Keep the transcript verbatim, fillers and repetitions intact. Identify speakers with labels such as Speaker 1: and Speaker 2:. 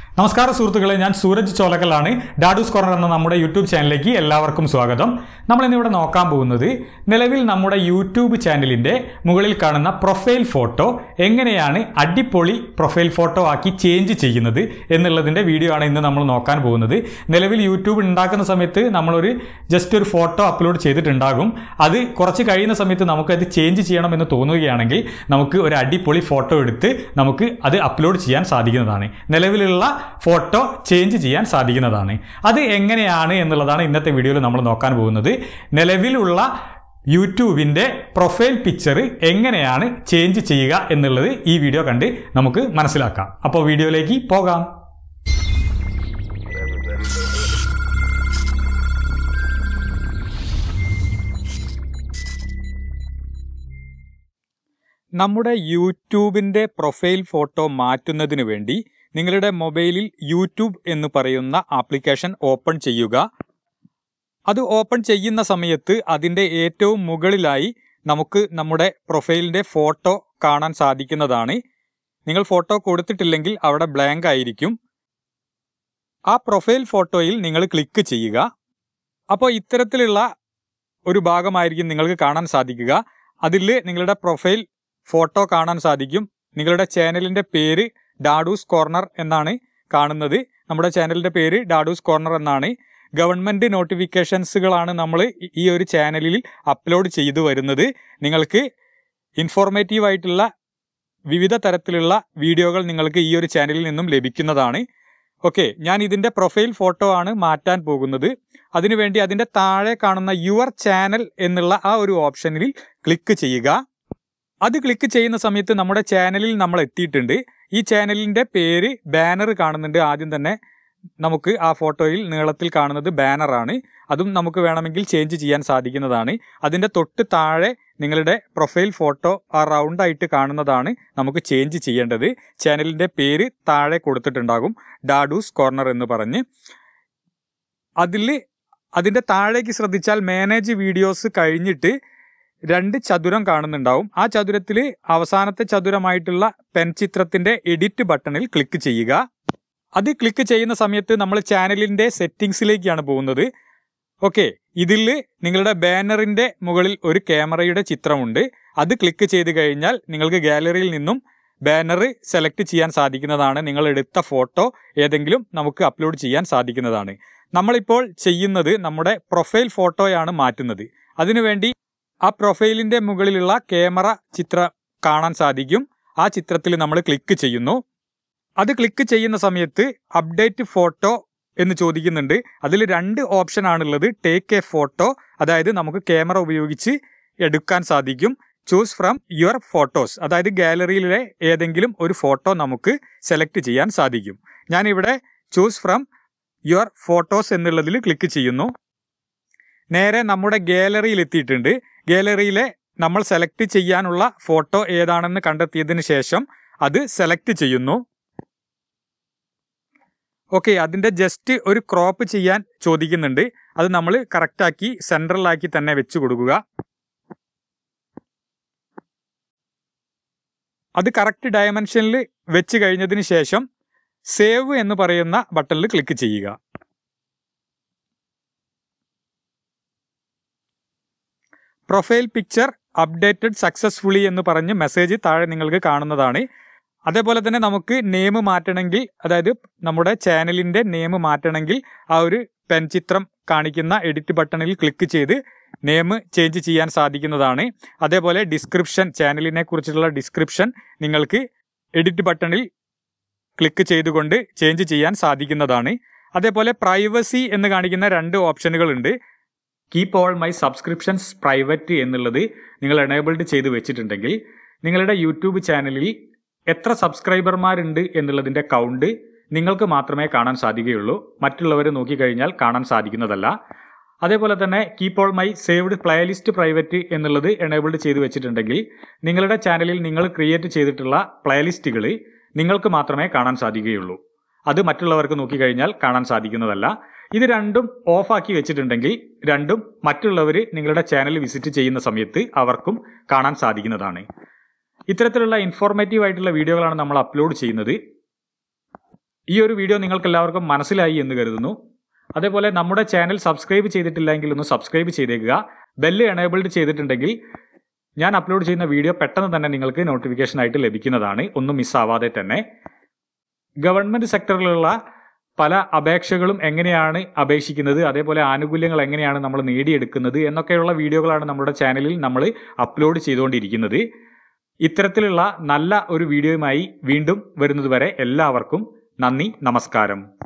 Speaker 1: നമസ്കാരം സുഹൃത്തുക്കളെ, ഞാൻ സൂരജ് ചോലക്കലാണ്. ഡാഡൂസ് കോർണർ എന്ന നമ്മുടെ യൂട്യൂബ് ചാനലിലേക്ക് എല്ലാവർക്കും സ്വാഗതം. നമ്മളിന്നിവിടെ നോക്കാൻ പോകുന്നത് നിലവിൽ നമ്മുടെ യൂട്യൂബ് ചാനലിൻ്റെ മുകളിൽ കാണുന്ന പ്രൊഫൈൽ ഫോട്ടോ എങ്ങനെയാണ് അടിപൊളി പ്രൊഫൈൽ ഫോട്ടോ ആക്കി ചേഞ്ച് ചെയ്യുന്നത് എന്നുള്ളതിൻ്റെ വീഡിയോ ആണ് ഇന്ന് നമ്മൾ നോക്കാൻ പോകുന്നത്. നിലവിൽ യൂട്യൂബ് ഉണ്ടാക്കുന്ന സമയത്ത് നമ്മളൊരു ജസ്റ്റ് ഒരു ഫോട്ടോ അപ്ലോഡ് ചെയ്തിട്ടുണ്ടാകും. അത് കുറച്ച് കഴിയുന്ന സമയത്ത് നമുക്കത് ചേഞ്ച് ചെയ്യണമെന്ന് തോന്നുകയാണെങ്കിൽ നമുക്ക് ഒരു അടിപൊളി ഫോട്ടോ എടുത്ത് നമുക്ക് അത് അപ്ലോഡ് ചെയ്യാൻ സാധിക്കുന്നതാണ്. നിലവിലുള്ള ഫോട്ടോ ചേഞ്ച് ചെയ്യാൻ സാധിക്കുന്നതാണ്. അത് എങ്ങനെയാണ് എന്നുള്ളതാണ് ഇന്നത്തെ വീഡിയോയിൽ നമ്മൾ നോക്കാൻ പോകുന്നത്. നിലവിലുള്ള യൂട്യൂബിൻ്റെ പ്രൊഫൈൽ പിക്ചർ എങ്ങനെയാണ് ചേഞ്ച് ചെയ്യുക എന്നുള്ളത് ഈ വീഡിയോ കണ്ട് നമുക്ക് മനസ്സിലാക്കാം. അപ്പോൾ വീഡിയോയിലേക്ക് പോകാം. നമ്മുടെ യൂട്യൂബിൻ്റെ പ്രൊഫൈൽ ഫോട്ടോ മാറ്റുന്നതിന് വേണ്ടി നിങ്ങളുടെ മൊബൈലിൽ യൂട്യൂബ് എന്ന് പറയുന്ന ആപ്ലിക്കേഷൻ ഓപ്പൺ ചെയ്യുക. അത് ഓപ്പൺ ചെയ്യുന്ന സമയത്ത് അതിൻ്റെ ഏറ്റവും മുകളിലായി നമുക്ക് നമ്മുടെ പ്രൊഫൈലിൻ്റെ ഫോട്ടോ കാണാൻ സാധിക്കുന്നതാണ്. നിങ്ങൾ ഫോട്ടോ കൊടുത്തിട്ടില്ലെങ്കിൽ അവിടെ ബ്ലാങ്ക് ആയിരിക്കും. ആ പ്രൊഫൈൽ ഫോട്ടോയിൽ നിങ്ങൾ ക്ലിക്ക് ചെയ്യുക. അപ്പോൾ ഇത്തരത്തിലുള്ള ഒരു ഭാഗമായിരിക്കും നിങ്ങൾക്ക് കാണാൻ സാധിക്കുക. അതിൽ നിങ്ങളുടെ പ്രൊഫൈൽ ഫോട്ടോ കാണാൻ സാധിക്കും. നിങ്ങളുടെ ചാനലിൻ്റെ പേര് ഡാഡൂസ് കോർണർ എന്നാണ് കാണുന്നത്. നമ്മുടെ ചാനലിൻ്റെ പേര് ഡാഡൂസ് കോർണർ എന്നാണ്. ഗവൺമെൻറ് നോട്ടിഫിക്കേഷൻസുകളാണ് നമ്മൾ ഈ ഒരു ചാനലിൽ അപ്ലോഡ് ചെയ്തു വരുന്നത്. നിങ്ങൾക്ക് ഇൻഫോർമേറ്റീവ് ആയിട്ടുള്ള വിവിധ തരത്തിലുള്ള വീഡിയോകൾ നിങ്ങൾക്ക് ഈ ഒരു ചാനലിൽ നിന്നും ലഭിക്കുന്നതാണ്. ഓക്കെ, ഞാൻ ഇതിൻ്റെ പ്രൊഫൈൽ ഫോട്ടോ ആണ് മാറ്റാൻ പോകുന്നത്. അതിനുവേണ്ടി അതിൻ്റെ താഴെ കാണുന്ന യുവർ ചാനൽ എന്നുള്ള ആ ഒരു ഓപ്ഷനിൽ ക്ലിക്ക് ചെയ്യുക. അത് ക്ലിക്ക് ചെയ്യുന്ന സമയത്ത് നമ്മുടെ ചാനലിൽ നമ്മൾ എത്തിയിട്ടുണ്ട്. ഈ ചാനലിൻ്റെ പേര് ബാനർ കാണുന്നുണ്ട്. ആദ്യം തന്നെ നമുക്ക് ആ ഫോട്ടോയിൽ നീളത്തിൽ കാണുന്നത് ബാനറാണ്. അതും നമുക്ക് വേണമെങ്കിൽ ചേഞ്ച് ചെയ്യാൻ സാധിക്കുന്നതാണ്. അതിൻ്റെ തൊട്ട് താഴെ നിങ്ങളുടെ പ്രൊഫൈൽ ഫോട്ടോ ആ റൗണ്ടായിട്ട് കാണുന്നതാണ് നമുക്ക് ചേഞ്ച് ചെയ്യേണ്ടത്. ചാനലിൻ്റെ പേര് താഴെ കൊടുത്തിട്ടുണ്ടാകും, ഡാഡൂസ് കോർണർ എന്ന് പറഞ്ഞ്. അതിൽ അതിൻ്റെ താഴേക്ക് ശ്രദ്ധിച്ചാൽ മാനേജ് വീഡിയോസ് കഴിഞ്ഞിട്ട് രണ്ട് ചതുരം കാണുന്നുണ്ടാവും. ആ ചതുരത്തിൽ അവസാനത്തെ ചതുരമായിട്ടുള്ള പെൻ ചിത്രത്തിൻ്റെ എഡിറ്റ് ബട്ടണിൽ ക്ലിക്ക് ചെയ്യുക. അത് ക്ലിക്ക് ചെയ്യുന്ന സമയത്ത് നമ്മൾ ചാനലിൻ്റെ സെറ്റിങ്സിലേക്കാണ് പോകുന്നത്. ഓക്കെ, ഇതിൽ നിങ്ങളുടെ ബാനറിൻ്റെ മുകളിൽ ഒരു ക്യാമറയുടെ ചിത്രമുണ്ട്. അത് ക്ലിക്ക് ചെയ്ത് കഴിഞ്ഞാൽ നിങ്ങൾക്ക് ഗാലറിയിൽ നിന്നും ബാനർ സെലക്ട് ചെയ്യാൻ സാധിക്കുന്നതാണ്. നിങ്ങൾ എടുത്ത ഫോട്ടോ ഏതെങ്കിലും നമുക്ക് അപ്ലോഡ് ചെയ്യാൻ സാധിക്കുന്നതാണ്. നമ്മളിപ്പോൾ ചെയ്യുന്നത് നമ്മുടെ പ്രൊഫൈൽ ഫോട്ടോയാണ് മാറ്റുന്നത്. അതിനുവേണ്ടി ആ പ്രൊഫൈലിൻ്റെ മുകളിലുള്ള ക്യാമറ ചിത്രം കാണാൻ സാധിക്കും. ആ ചിത്രത്തിൽ നമ്മൾ ക്ലിക്ക് ചെയ്യുന്നു. അത് ക്ലിക്ക് ചെയ്യുന്ന സമയത്ത് അപ്ഡേറ്റ് ഫോട്ടോ എന്ന് ചോദിക്കുന്നുണ്ട്. അതിൽ രണ്ട് ഓപ്ഷനാണുള്ളത്. ടേക്ക് എ ഫോട്ടോ, അതായത് നമുക്ക് ക്യാമറ ഉപയോഗിച്ച് എടുക്കാൻ സാധിക്കും. ചൂസ് ഫ്രം യുവർ ഫോട്ടോസ്, അതായത് ഗാലറിയിലെ ഏതെങ്കിലും ഒരു ഫോട്ടോ നമുക്ക് സെലക്ട് ചെയ്യാൻ സാധിക്കും. ഞാനിവിടെ ചൂസ് ഫ്രം യുവർ ഫോട്ടോസ് എന്നുള്ളതിൽ ക്ലിക്ക് ചെയ്യുന്നു. നേരെ നമ്മുടെ ഗാലറിയിൽ എത്തിയിട്ടുണ്ട്. ഗാലറിയിലെ നമ്മൾ സെലക്ട് ചെയ്യാനുള്ള ഫോട്ടോ ഏതാണെന്ന് കണ്ടെത്തിയതിന് ശേഷം അത് സെലക്ട് ചെയ്യുന്നു. ഓക്കെ, അതിൻ്റെ ജസ്റ്റ് ഒരു ക്രോപ്പ് ചെയ്യാൻ ചോദിക്കുന്നുണ്ട്. അത് നമ്മൾ കറക്റ്റാക്കി സെൻട്രലാക്കി തന്നെ വെച്ച് കൊടുക്കുക. അത് കറക്റ്റ് ഡയമെൻഷനിൽ വെച്ച് കഴിഞ്ഞതിന് ശേഷം സേവ് എന്ന് പറയുന്ന ബട്ടണിൽ ക്ലിക്ക് ചെയ്യുക. പ്രൊഫൈൽ പിക്ചർ അപ്ഡേറ്റഡ് സക്സസ്ഫുള്ളി എന്ന് പറഞ്ഞ് മെസ്സേജ് താഴെ നിങ്ങൾക്ക് കാണുന്നതാണ്. അതേപോലെ തന്നെ നമുക്ക് നെയിം മാറ്റണമെങ്കിൽ, അതായത് നമ്മുടെ ചാനലിൻ്റെ നെയിം മാറ്റണമെങ്കിൽ ആ ഒരു പെൻ ചിത്രം കാണിക്കുന്ന എഡിറ്റ് ബട്ടണിൽ ക്ലിക്ക് ചെയ്ത് നെയിം ചേഞ്ച് ചെയ്യാൻ സാധിക്കുന്നതാണ്. അതേപോലെ ഡിസ്ക്രിപ്ഷൻ, ചാനലിനെ കുറിച്ചുള്ള ഡിസ്ക്രിപ്ഷൻ നിങ്ങൾക്ക് എഡിറ്റ് ബട്ടണിൽ ക്ലിക്ക് ചെയ്തുകൊണ്ട് ചേഞ്ച് ചെയ്യാൻ സാധിക്കുന്നതാണ്. അതേപോലെ പ്രൈവസി എന്ന് കാണിക്കുന്ന രണ്ട് ഓപ്ഷനുകളുണ്ട്. Keep all my subscriptions private എന്നുള്ളത് നിങ്ങൾ എനേബിൾഡ് ചെയ്ത് വെച്ചിട്ടുണ്ടെങ്കിൽ നിങ്ങളുടെ യൂട്യൂബ് ചാനലിൽ എത്ര സബ്സ്ക്രൈബർമാരുണ്ട് എന്നുള്ളതിൻ്റെ കൗണ്ട് നിങ്ങൾക്ക് മാത്രമേ കാണാൻ സാധിക്കുകയുള്ളൂ. മറ്റുള്ളവർ നോക്കിക്കഴിഞ്ഞാൽ കാണാൻ സാധിക്കുന്നതല്ല. അതേപോലെ തന്നെ keep all my saved playlist private എന്നുള്ളത് എനേബിൾഡ് ചെയ്ത് വെച്ചിട്ടുണ്ടെങ്കിൽ നിങ്ങളുടെ ചാനലിൽ നിങ്ങൾ ക്രിയേറ്റ് ചെയ്തിട്ടുള്ള പ്ലേലിസ്റ്റുകൾ നിങ്ങൾക്ക് മാത്രമേ കാണാൻ സാധിക്കുകയുള്ളൂ. അത് മറ്റുള്ളവർക്ക് നോക്കിക്കഴിഞ്ഞാൽ കാണാൻ സാധിക്കുന്നതല്ല. ഇത് രണ്ടും ഓഫാക്കി വെച്ചിട്ടുണ്ടെങ്കിൽ രണ്ടും മറ്റുള്ളവർ നിങ്ങളുടെ ചാനൽ വിസിറ്റ് ചെയ്യുന്ന സമയത്ത് അവർക്കും കാണാൻ സാധിക്കുന്നതാണ്. ഇത്തരത്തിലുള്ള ഇൻഫോർമേറ്റീവ് ആയിട്ടുള്ള വീഡിയോകളാണ് നമ്മൾ അപ്ലോഡ് ചെയ്യുന്നത്. ഈ ഒരു വീഡിയോ നിങ്ങൾക്ക് എല്ലാവർക്കും മനസ്സിലായി എന്ന് കരുതുന്നു. അതേപോലെ നമ്മുടെ ചാനൽ സബ്സ്ക്രൈബ് ചെയ്തിട്ടില്ലെങ്കിൽ ഒന്ന് സബ്സ്ക്രൈബ് ചെയ്തേക്കുക. ബെല്ല് എനേബിൾഡ് ചെയ്തിട്ടുണ്ടെങ്കിൽ ഞാൻ അപ്ലോഡ് ചെയ്യുന്ന വീഡിയോ പെട്ടെന്ന് തന്നെ നിങ്ങൾക്ക് നോട്ടിഫിക്കേഷൻ ആയിട്ട് ലഭിക്കുന്നതാണ്, ഒന്നും മിസ്സാവാതെ തന്നെ. ഗവൺമെൻറ് സെക്ടറിലുള്ള പല അപേക്ഷകളും എങ്ങനെയാണ് അപേക്ഷിക്കുന്നത്, അതേപോലെ ആനുകൂല്യങ്ങൾ എങ്ങനെയാണ് നമ്മൾ നേടിയെടുക്കുന്നത് എന്നൊക്കെയുള്ള വീഡിയോകളാണ് നമ്മുടെ ചാനലിൽ നമ്മൾ അപ്ലോഡ് ചെയ്തുകൊണ്ടിരിക്കുന്നത്. ഇത്തരത്തിലുള്ള നല്ല ഒരു വീഡിയോയുമായി വീണ്ടും വരുന്നതുവരെ എല്ലാവർക്കും നന്ദി, നമസ്കാരം.